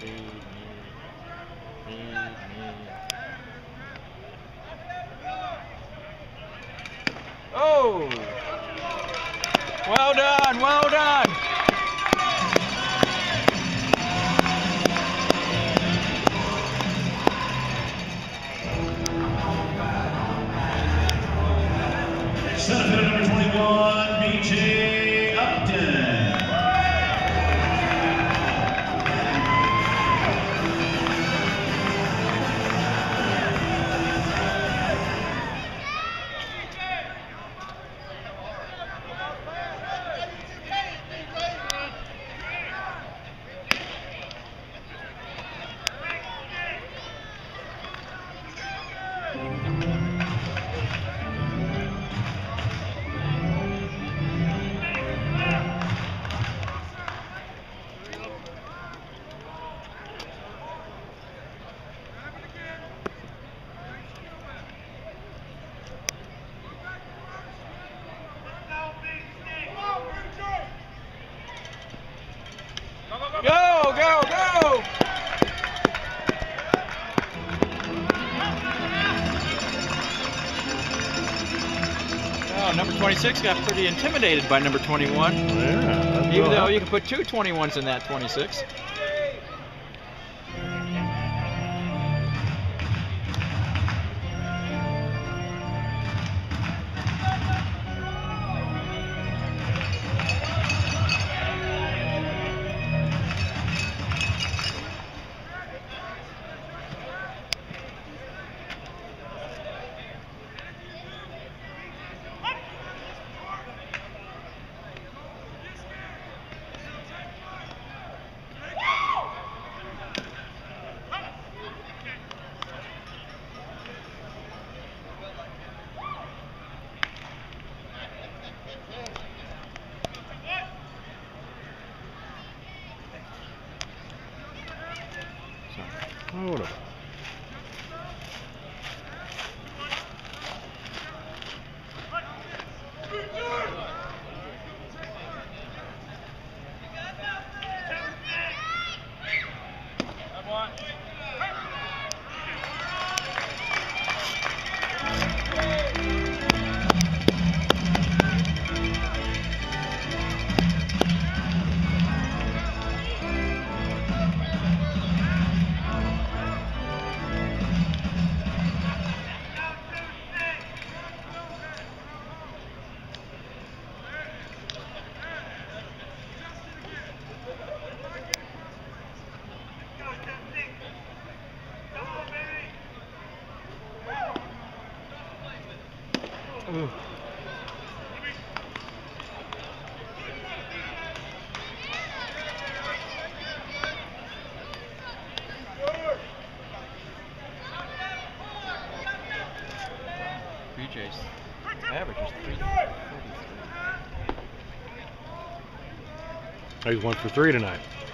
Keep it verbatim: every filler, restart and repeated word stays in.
Feed me. Feed me. Oh! Well done, well done! Center fielder number twenty-one, B J Upton. Go, go, go! Oh, number twenty-six got pretty intimidated by number twenty-one. Yeah. Even though you can put two twenty-ones in that twenty-six. Hold on. Ooh. B J's average is three forty-three. He's one for three tonight.